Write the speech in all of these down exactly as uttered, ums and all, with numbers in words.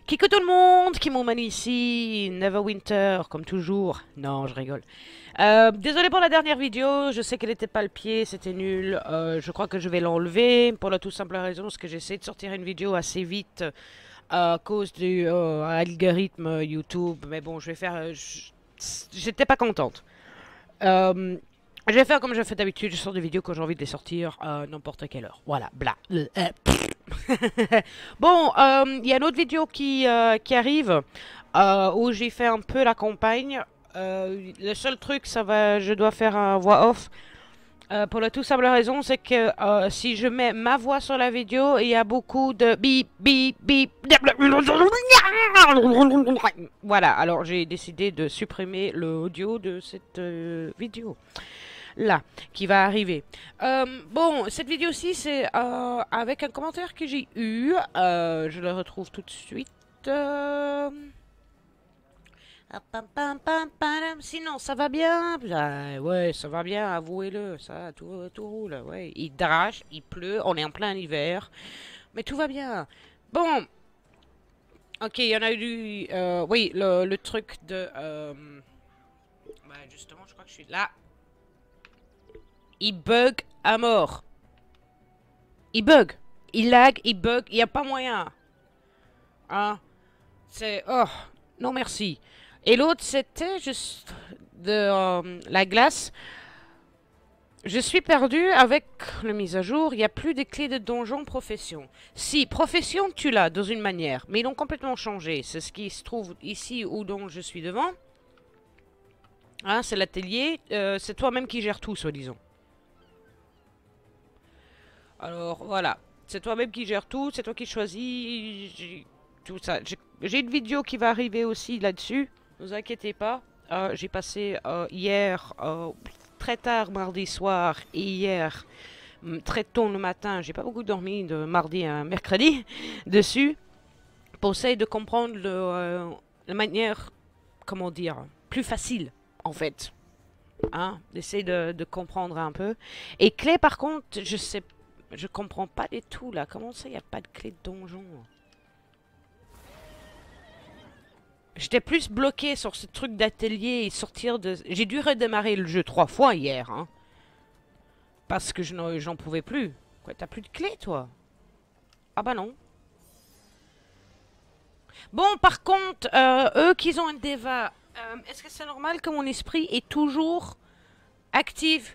Kikou tout le monde, qui m'emmène ici, Neverwinter, comme toujours. Non, je rigole. Euh, désolé pour la dernière vidéo, je sais qu'elle n'était pas le pied, c'était nul. Euh, je crois que je vais l'enlever, pour la toute simple raison, parce que j'essaie de sortir une vidéo assez vite euh, à cause du euh, algorithme YouTube. Mais bon, je vais faire... euh, j- J'étais pas contente. Euh, je vais faire comme je fais d'habitude, je sors des vidéos quand j'ai envie de les sortir à n'importe quelle heure. Voilà, bla. Euh, euh, Bon, euh, il y a une autre vidéo qui, euh, qui arrive euh, où j'ai fait un peu la campagne. Euh, le seul truc, ça va, je dois faire un voix off. Euh, pour la tout simple raison, c'est que euh, si je mets ma voix sur la vidéo, il y a beaucoup de bip, bip, bip. Voilà, alors j'ai décidé de supprimer l'audio de cette euh, vidéo là, qui va arriver. Euh, bon, cette vidéo-ci, c'est euh, avec un commentaire que j'ai eu. Euh, je le retrouve tout de suite. Euh... Ah, pam, pam, pam, pam. Sinon, ça va bien. Ah, ouais, ça va bien, avouez-le. Ça, tout, tout roule. Ouais. Il drache, il pleut, on est en plein hiver. Mais tout va bien. Bon, ok, il y en a eu. Euh, oui, le, le truc de. Euh... Bah, justement, je crois que je suis là. Il bug à mort. Il bug. Il lag, il bug, il n'y a pas moyen. Hein? C'est... Oh, non merci. Et l'autre, c'était juste de euh, la glace. Je suis perdu avec la mise à jour. Il n'y a plus de clés de donjon profession. Si, profession, tu l'as dans une manière. Mais ils l'ont complètement changé. C'est ce qui se trouve ici ou dont je suis devant. Hein, c'est l'atelier. Euh, c'est toi-même qui gères tout, soi-disant. Alors, voilà. C'est toi-même qui gère tout, c'est toi qui choisis tout ça. J'ai une vidéo qui va arriver aussi là-dessus. Ne vous inquiétez pas. Euh, J'ai passé euh, hier, euh, très tard mardi soir, et hier, très tôt le matin, j'ai pas beaucoup dormi de mardi à mercredi, dessus, pour essayer de comprendre le, euh, la manière, comment dire, plus facile, en fait. Hein, d'essayer de, de comprendre un peu. Et clé, par contre, je sais pas. Je comprends pas du tout là. Comment ça, il n'y a pas de clé de donjon? J'étais plus bloqué sur ce truc d'atelier et sortir de... J'ai dû redémarrer le jeu trois fois hier. Hein, parce que je j'en pouvais plus. Quoi, t'as plus de clé, toi? Ah bah non. Bon, par contre, euh, eux qui ont un déva, euh, est-ce que c'est normal que mon esprit est toujours actif?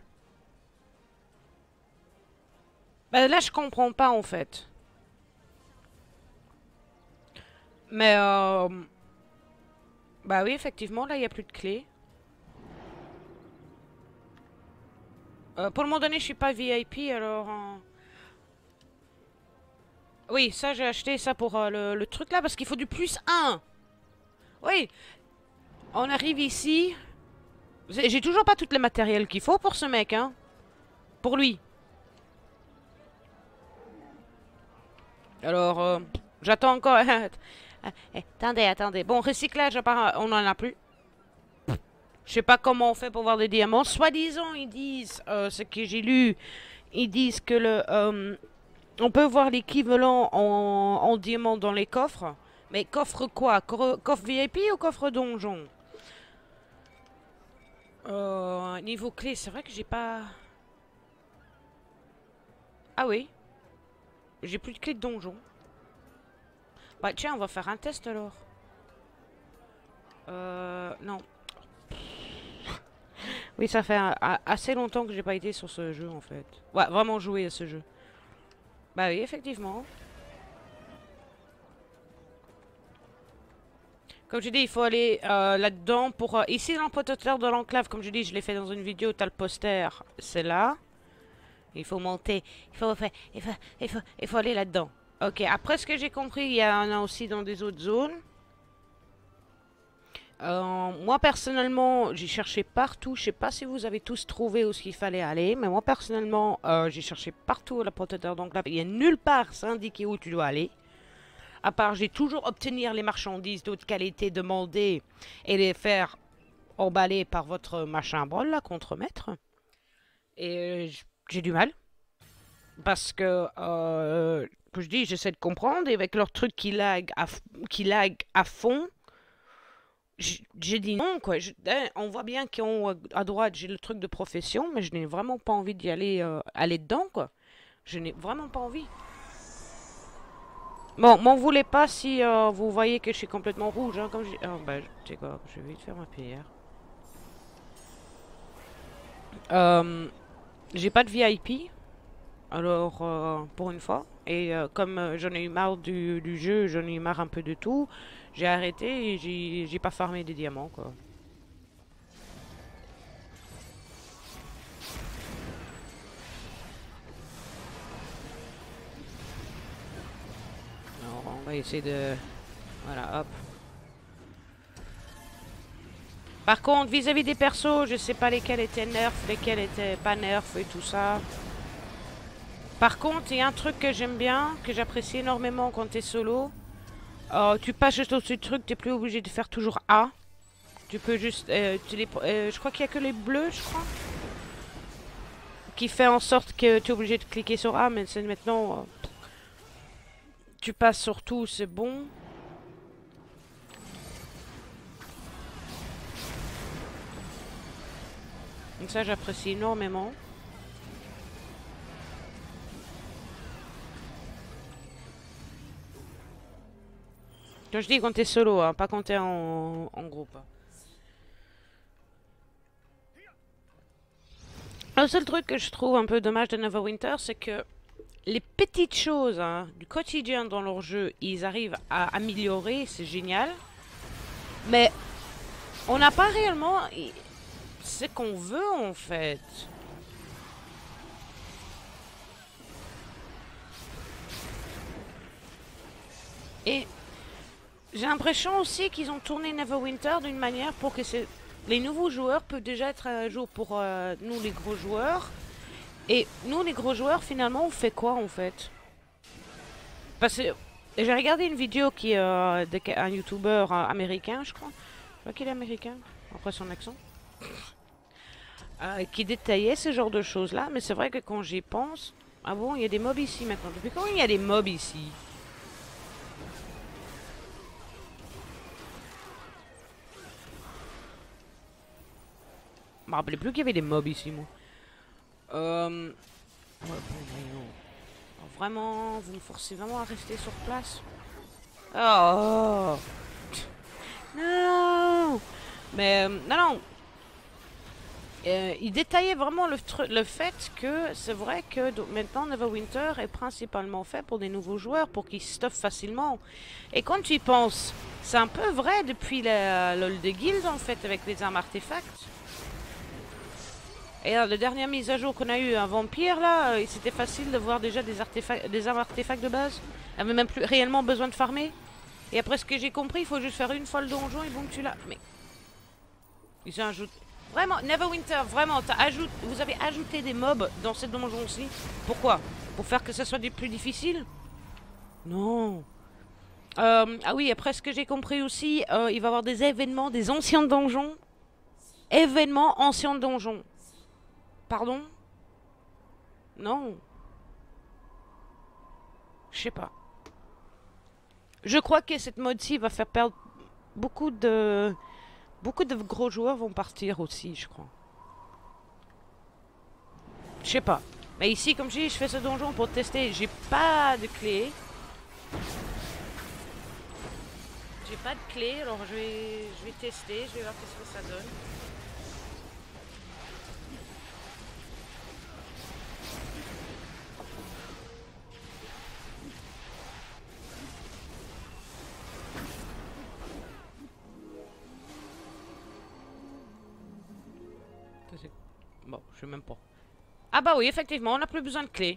Bah là, je comprends pas en fait. Mais euh, bah oui, effectivement, là, il n'y a plus de clé. Euh, pour le moment donné, je suis pas V I P, alors... euh, Oui, ça, j'ai acheté ça pour euh, le, le truc là, parce qu'il faut du plus un. Oui, on arrive ici. J'ai toujours pas tout le matériel qu'il faut pour ce mec, hein. Pour lui. Alors, euh, j'attends encore... Eh, attendez, attendez. Bon, recyclage, on en a plus. Je sais pas comment on fait pour voir des diamants. Soi-disant, ils disent, euh, ce que j'ai lu, ils disent que le, euh, on peut voir l'équivalent en, en diamants dans les coffres. Mais coffre quoi? Co Coffre V I P ou coffre donjon? euh, Niveau clé, c'est vrai que j'ai pas... Ah oui. J'ai plus de clé de donjon. Bah tiens, on va faire un test alors. Euh... Non. Oui, ça fait un, un, assez longtemps que j'ai pas été sur ce jeu en fait. Ouais, vraiment jouer à ce jeu. Bah oui, effectivement. Comme je dis, il faut aller euh, là-dedans pour... Euh, ici, dans le protecteur de l'enclave, comme je dis, je l'ai fait dans une vidéo, t'as le poster, c'est là. Il faut monter, il faut, faire, il faut, il faut, il faut aller là-dedans. Ok, après ce que j'ai compris, il y en a aussi dans des autres zones. Euh, moi, personnellement, j'ai cherché partout. Je sais pas si vous avez tous trouvé où ce qu'il fallait aller, mais moi, personnellement, euh, j'ai cherché partout le protecteur d'enclave. Il n'y a nulle part c'est indiqué où tu dois aller. À part, j'ai toujours obtenir les marchandises d'autre qualité demandées et les faire emballer par votre machin bol, là, contremaître. Et euh, j'ai du mal. Parce que euh, que je dis, j'essaie de comprendre, et avec leur truc qui lag à, f- qui lag à fond, j- j'ai dit non, quoi. Je- hein, on voit bien qu'en haut à droite, j'ai le truc de profession, mais je n'ai vraiment pas envie d'y aller, euh, aller dedans, quoi. Je n'ai vraiment pas envie. Bon, m'en voulez pas si euh, vous voyez que je suis complètement rouge, hein, comme j'ai... Ah, bah, tu sais quoi, je vais vite faire ma prière. Euh, j'ai pas de V I P, alors, euh, pour une fois. Et euh, comme euh, j'en ai eu marre du, du jeu, j'en ai eu marre un peu de tout, j'ai arrêté et j'ai j'ai pas farmé des diamants, quoi. Alors, on va essayer de... Voilà, hop. Par contre, vis-à-vis des persos, je sais pas lesquels étaient nerfs, lesquels étaient pas nerfs et tout ça. Par contre, il y a un truc que j'aime bien, que j'apprécie énormément quand t'es solo. Euh, tu passes juste au-dessus du truc, t'es plus obligé de faire toujours A. Tu peux juste... euh, tu les, euh, je crois qu'il y a que les bleus, je crois. Qui fait en sorte que tu es obligé de cliquer sur A, mais c'est maintenant... euh, tu passes sur tout, c'est bon. Donc ça, j'apprécie énormément. Quand je dis quand t'es solo, hein, pas quand t'es en, en groupe. Le seul truc que je trouve un peu dommage de Neverwinter, c'est que les petites choses hein, du quotidien dans leur jeu, ils arrivent à améliorer, c'est génial. Mais on n'a pas réellement ce qu'on veut en fait. Et j'ai l'impression aussi qu'ils ont tourné Neverwinter d'une manière pour que c'est- les nouveaux joueurs peuvent déjà être à jour pour euh, nous les gros joueurs. Et nous les gros joueurs finalement on fait quoi en fait? Parce que j'ai regardé une vidéo qui est euh, d'un youtubeur euh, américain je crois. Je crois qu'il est américain, après son accent. Euh, qui détaillait ce genre de choses là. Mais c'est vrai que quand j'y pense... Ah bon, il y a des mobs ici maintenant. Depuis quand il y a des mobs ici? Je me rappelais plus qu'il y avait des mobs ici moi. Euh... Ouais, bon, voyons. Alors, vraiment, vous me forcez vraiment à rester sur place? Oh non. Mais euh, non, non. Euh, il détaillait vraiment le, le fait que c'est vrai que maintenant Neverwinter est principalement fait pour des nouveaux joueurs, pour qu'ils stuffent facilement. Et quand tu y penses, c'est un peu vrai depuis la LoL de Guild en fait, avec les armes artefacts. Et euh, la dernière mise à jour qu'on a eu un vampire là, euh, c'était facile de voir déjà des, artefacts, des armes artefacts de base. Il avait même plus réellement besoin de farmer. Et après ce que j'ai compris, il faut juste faire une fois le donjon et bon tu l'as. Mais ils ont ajouté. Vraiment, Neverwinter, vraiment, ajoute... vous avez ajouté des mobs dans ces donjons-ci. Pourquoi? Pour faire que ça soit plus difficile? Non. Euh, ah oui, après ce que j'ai compris aussi, euh, il va y avoir des événements, des anciens donjons. Événements anciens donjons. Pardon? Non. Je sais pas. Je crois que cette mode-ci va faire perdre beaucoup de... Beaucoup de gros joueurs vont partir aussi, je crois. Je sais pas. Mais ici, comme je dis, je fais ce donjon pour tester. J'ai pas de clé. J'ai pas de clé, alors je vais, je vais tester. Je vais voir qu'est-ce que ça donne. Bon, je sais même pas. Ah bah oui, effectivement, on n'a plus besoin de clé.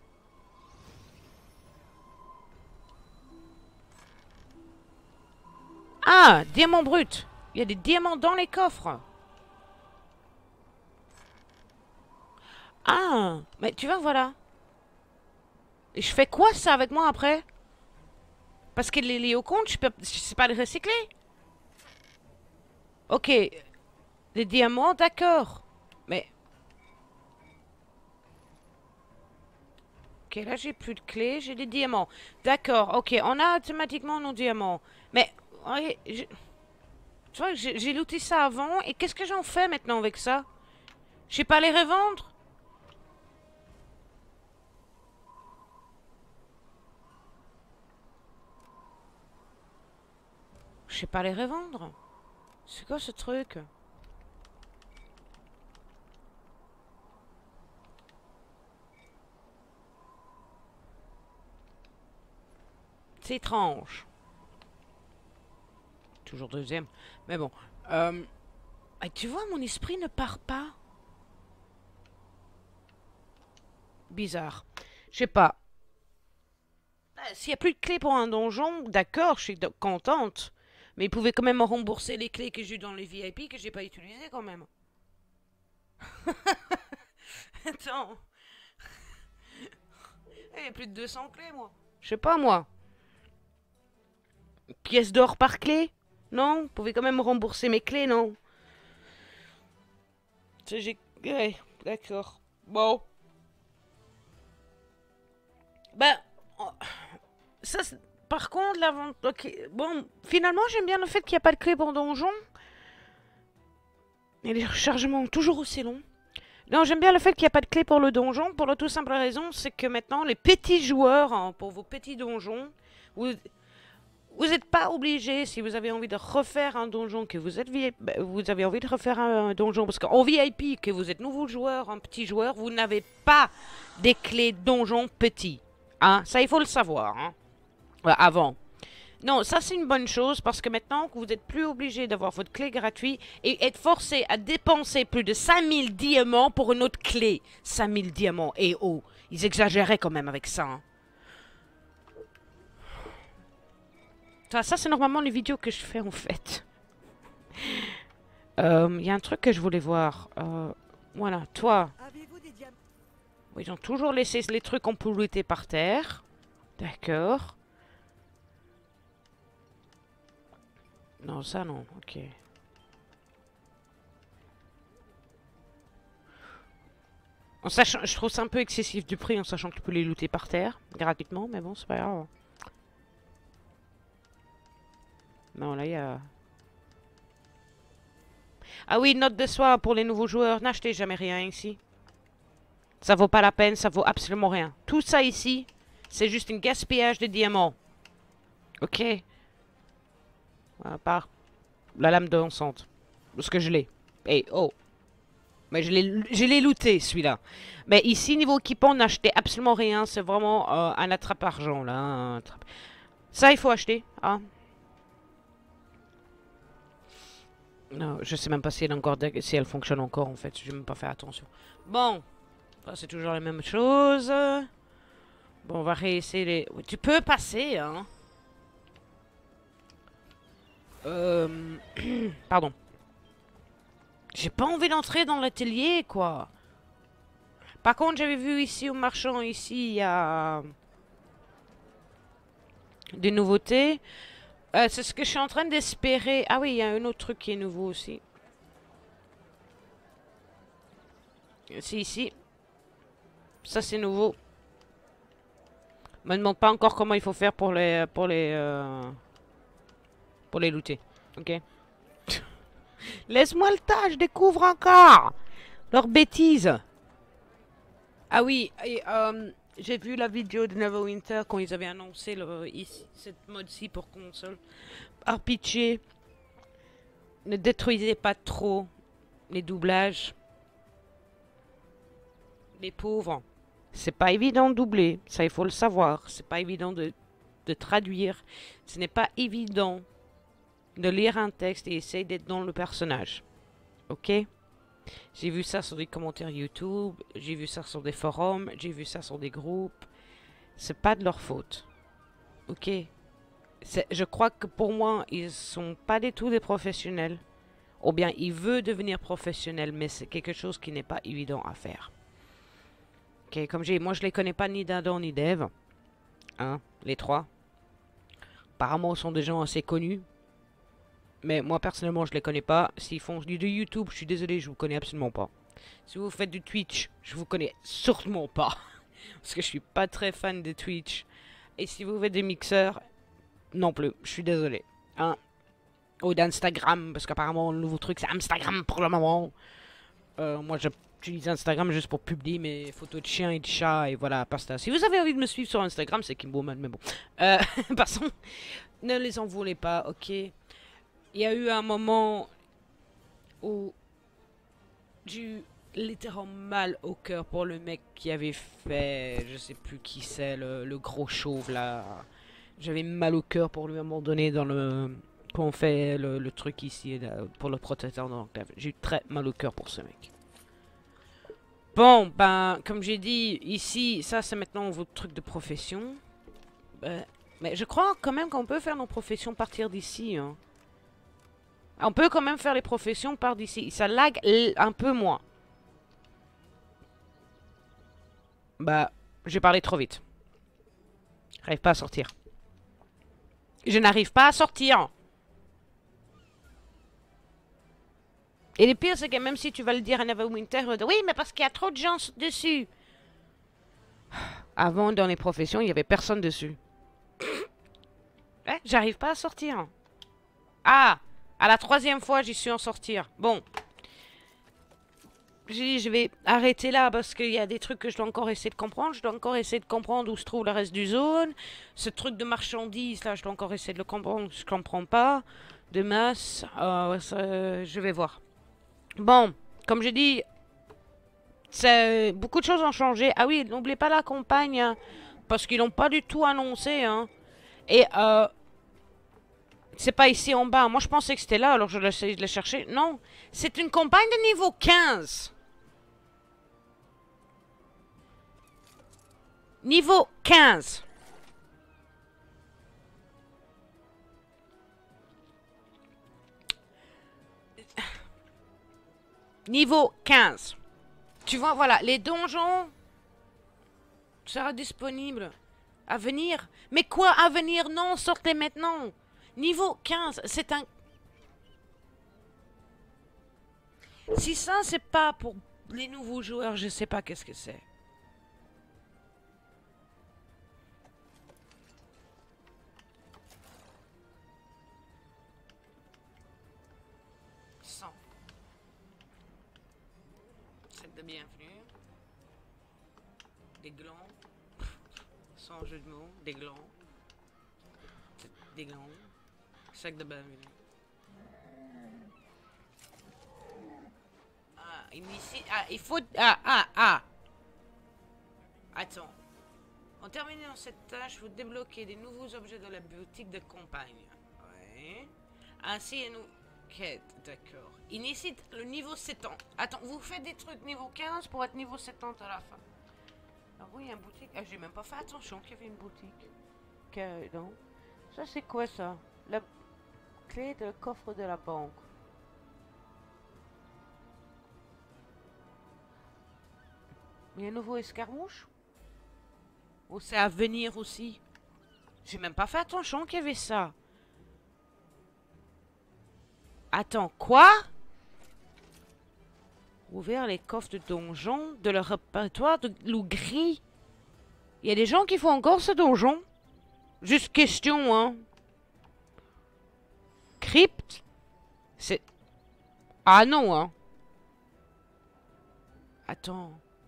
Ah, diamant brut. Il y a des diamants dans les coffres. Ah, mais tu vois, voilà. Et je fais quoi ça avec moi après? Parce que les léocomptes, je peux, je sais pas les recycler. Ok, les diamants, d'accord. Mais Ok, là j'ai plus de clés, j'ai des diamants. D'accord, ok, on a automatiquement nos diamants. Mais, ouais, je- tu vois, j'ai j'ai looté ça avant, et qu'est-ce que j'en fais maintenant avec ça? Je sais pas les revendre? Je sais pas les revendre. C'est quoi ce truc? C'est étrange. Toujours deuxième. Mais bon. Euh, ah, tu vois, mon esprit ne part pas. Bizarre. Je sais pas. Ah, s'il n'y a plus de clés pour un donjon, d'accord, je suis do- contente. Mais ils pouvaient quand même me rembourser les clés que j'ai eues dans les V I P que j'ai pas utilisées quand même. Attends. Il y a plus de deux cents clés, moi. Je sais pas, moi. Pièce d'or par clé? Non? Vous pouvez quand même me rembourser mes clés, non? Ça, j'ai... Ouais, d'accord. Bon. Ben... oh, ça, c'est- par contre, l'avant... Ok, bon, finalement, j'aime bien le fait qu'il n'y a pas de clé pour donjon. Et les rechargements toujours aussi longs. Non, j'aime bien le fait qu'il n'y a pas de clé pour le donjon, pour la tout simple raison, c'est que maintenant, les petits joueurs, hein, pour vos petits donjons, vous vous n'êtes pas obligé, si vous avez envie de refaire un donjon, que vous êtes V I P, bah, vous avez envie de refaire un donjon, parce qu'en V I P, que vous êtes nouveau joueur, un petit joueur, vous n'avez pas des clés donjon petits. Hein, ça, il faut le savoir, hein, ouais, avant. Non, ça c'est une bonne chose parce que maintenant que vous n'êtes plus obligé d'avoir votre clé gratuite et être forcé à dépenser plus de cinq mille diamants pour une autre clé. cinq mille diamants, et oh, ils exagéraient quand même avec ça. Hein. Ça, ça c'est normalement les vidéos que je fais en fait. Il euh, y a un truc que je voulais voir. Euh, voilà, toi. Ils ont toujours laissé les trucs en polluité par terre. D'accord. Non, ça non, ok. En sachant, je trouve ça un peu excessif du prix en sachant que tu peux les looter par terre, gratuitement, mais bon, c'est pas grave. Non, là, il y a... Ah oui, note de soin pour les nouveaux joueurs. N'achetez jamais rien ici. Ça vaut pas la peine, ça vaut absolument rien. Tout ça ici, c'est juste un gaspillage de diamants. Ok. À part la lame dansante. Parce que je l'ai. Et oh. Mais je l'ai je l'ai looté, celui-là. Mais ici, niveau équipement, n'achetez absolument rien. C'est vraiment euh, un attrape-argent, là. Un attrape... Ça, il faut acheter. Hein. Non, je sais même pas si elle, encore, si elle fonctionne encore, en fait. Je n'ai même pas fait attention. Bon. C'est toujours la même chose. Bon, on va réessayer les... Tu peux passer, hein. Euh... Pardon. J'ai pas envie d'entrer dans l'atelier, quoi. Par contre, j'avais vu ici au marchand, ici, il y a... des nouveautés. Euh, c'est ce que je suis en train d'espérer. Ah oui, il y a un autre truc qui est nouveau aussi. C'est ici. Ça, c'est nouveau. Me demande pas encore comment il faut faire pour les... pour les... Euh, pour les looter. Ok. Laisse-moi le tas, je découvre encore leurs bêtises. Ah oui, et, euh, j'ai vu la vidéo de Neverwinter quand ils avaient annoncé le, ici, cette mode-ci pour console. Par pitié, ne détruisez pas trop les doublages. Les pauvres. C'est pas évident de doubler, ça il faut le savoir. C'est pas évident de, de traduire. Ce n'est pas évident de lire un texte et essayer d'être dans le personnage. Ok? J'ai vu ça sur des commentaires YouTube, j'ai vu ça sur des forums, j'ai vu ça sur des groupes. C'est pas de leur faute. Ok? Je crois que pour moi, ils sont pas du tout des professionnels. Ou bien ils veulent devenir professionnels, mais c'est quelque chose qui n'est pas évident à faire. Ok? Comme j'ai, moi je les connais pas ni d'Adam ni d'Eve. Hein? Les trois. Apparemment, ce sont des gens assez connus. Mais moi, personnellement, je les connais pas. S'ils font du de YouTube, je suis désolé, je vous connais absolument pas. Si vous faites du Twitch, je vous connais sûrement pas. Parce que je suis pas très fan de Twitch. Et si vous faites des mixeurs, non plus. Je suis désolé. Hein? Ou d'Instagram, parce qu'apparemment le nouveau truc c'est Instagram pour le moment. Euh, moi j'utilise Instagram juste pour publier mes photos de chiens et de chats et voilà, basta. Si vous avez envie de me suivre sur Instagram, c'est Kimboman, mais bon. Euh, passons. Ne les en voulez pas, ok. Il y a eu un moment où j'ai eu littéralement mal au cœur pour le mec qui avait fait, je sais plus qui c'est, le, le gros chauve là. J'avais mal au cœur pour lui à un moment donné dans le... Quand on fait le, le truc ici là, pour le protecteur d'enclave. J'ai eu très mal au cœur pour ce mec. Bon, ben, comme j'ai dit, ici, ça c'est maintenant votre truc de profession. Ben, mais je crois quand même qu'on peut faire nos professions partir d'ici. Hein. On peut quand même faire les professions par d'ici. Ça lag un peu moins. Bah, j'ai parlé trop vite. J'arrive pas à sortir. Je n'arrive pas à sortir. Et le pire, c'est que même si tu vas le dire à Neverwinter, il va dire, oui, mais parce qu'il y a trop de gens dessus. Avant, dans les professions, il n'y avait personne dessus. Eh, j'arrive pas à sortir. Ah, à la troisième fois, j'y suis en sortir. Bon. J'ai dit, je vais arrêter là parce qu'il y a des trucs que je dois encore essayer de comprendre. Je dois encore essayer de comprendre où se trouve le reste du zone. Ce truc de marchandises, là, je dois encore essayer de le comprendre. Je comprends pas. De masse. Euh, ça, je vais voir. Bon, comme j'ai dit, beaucoup de choses ont changé. Ah oui, n'oubliez pas la campagne, hein, parce qu'ils n'ont pas du tout annoncé. Hein. Et euh, c'est pas ici en bas. Moi, je pensais que c'était là, alors je vais essayer de le chercher. Non, c'est une campagne de niveau quinze. Niveau quinze. Niveau quinze. Tu vois, voilà, les donjons sera disponible à venir. Mais quoi à venir? Non, sortez maintenant. Niveau quinze, c'est un... Si ça, c'est pas pour les nouveaux joueurs, je sais pas qu'est-ce que c'est. cent. Sac de bienvenue. Des glands. Sans jeu de mots. Des glands. Des glands. Sac de bienvenue. Ah, ici, ah, il faut... Ah, ah, ah. Attends. En terminant cette tâche, vous débloquez des nouveaux objets dans la boutique de campagne. Ouais. Ainsi, nous... Quête, d'accord. Il nécessite le niveau sept ans. Attends, vous faites des trucs niveau quinze pour être niveau soixante-dix à la fin. Ah oui, il y a une boutique. Ah, j'ai même pas fait attention qu'il y avait une boutique. Que, non. Ça, c'est quoi, ça? La clé de coffre de la banque. Il y a un nouveau escarmouche? Oh, c'est à venir aussi. J'ai même pas fait attention qu'il y avait ça. Attends, quoi? Ouvrir les coffres de donjon de leur répertoire de loup gris. Il y a des gens qui font encore ce donjon? Juste question, hein. Crypte? C'est... Ah non, hein. Attends.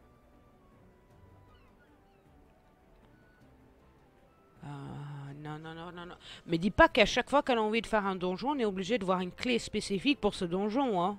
Euh, non, non, non, non, non. Mais dis pas qu'à chaque fois qu'elle a envie de faire un donjon, on est obligé de voir une clé spécifique pour ce donjon, hein.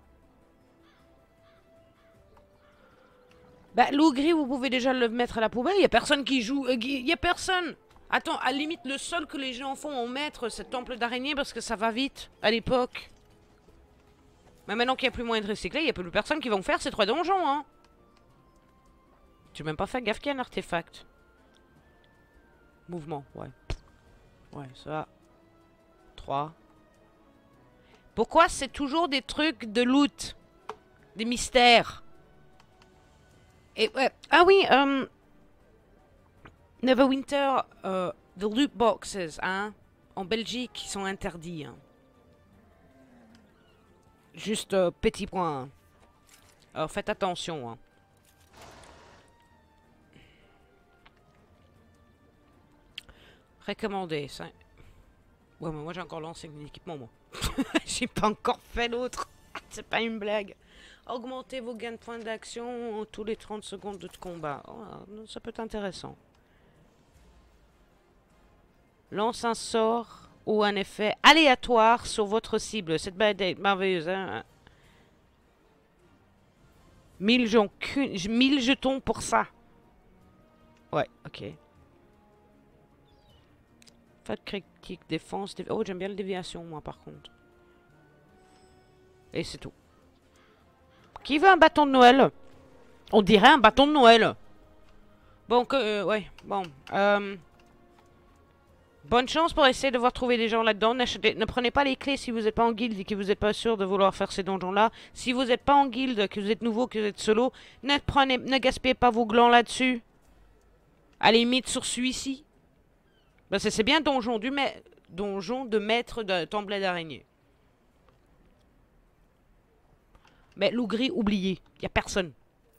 Bah, loup gris, vous pouvez déjà le mettre à la poubelle. Il y a personne qui joue. Il euh, y a personne. Attends, à la limite, le seul que les gens font en maître, c'est temple d'araignée parce que ça va vite à l'époque. Mais maintenant qu'il n'y a plus moyen de recycler, il n'y a plus personne qui va faire ces trois donjons, hein. Tu n'as même pas fait gaffe qu'il y a un artefact. Mouvement, ouais. Ouais, ça. trois. Pourquoi c'est toujours des trucs de loot? Des mystères? Et ouais. Ah oui, euh... Neverwinter, euh, the loot boxes, hein, en Belgique, ils sont interdits. Hein. Juste euh, petit point. Alors faites attention. Hein. Recommandé. Ça... Ouais, mais moi j'ai encore lancé mon équipement, moi. J'ai pas encore fait l'autre. C'est pas une blague. Augmentez vos gains de points d'action tous les trente secondes de combat. Oh, ça peut être intéressant. Lance un sort ou un effet aléatoire sur votre cible. Cette balle est merveilleuse, hein. mille jetons pour ça. Ouais, ok. Faites critique, défense, dévi... Oh, j'aime bien la déviation, moi, par contre. Et c'est tout. Qui veut un bâton de Noël? On dirait un bâton de Noël. Bon, que... Euh, ouais, bon. Euh, bonne chance pour essayer de voir trouver des gens là-dedans. Ne prenez pas les clés si vous n'êtes pas en guilde et que vous n'êtes pas sûr de vouloir faire ces donjons-là. Si vous n'êtes pas en guilde, que vous êtes nouveau, que vous êtes solo, ne, prenez, ne gaspillez pas vos glands là-dessus. À la limite sur celui-ci. Ben, c'est bien donjon, du ma... donjon de maître de template d'araignée. Mais loup gris, oublié. Il n'y a personne.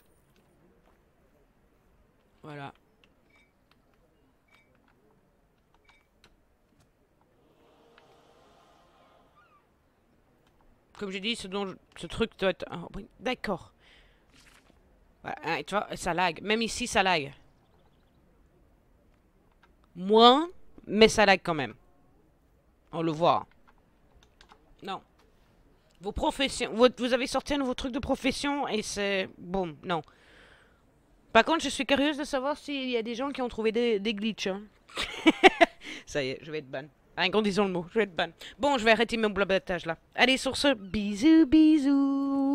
Voilà. Comme j'ai dit, ce, donjon... ce truc doit être... Oh, oui, d'accord. Voilà, tu vois, ça lag. Même ici, ça lag. Moins, mais ça lag quand même. On le voit. Non. Vos professions. Vous, vous avez sorti un nouveau truc de profession et c'est... Bon, non. Par contre, je suis curieuse de savoir s'il y a des gens qui ont trouvé des, des glitches. Hein. Ça y est, je vais être ban. Ah, disons le mot, je vais être ban. Bon, je vais arrêter mon blabatage là. Allez, sur ce, bisous, bisous.